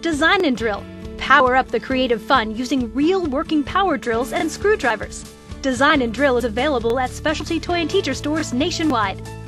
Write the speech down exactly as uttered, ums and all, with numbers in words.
Design and Drill. Power up the creative fun using real working power drills and screwdrivers. Design and Drill is available at specialty toy and teacher stores nationwide.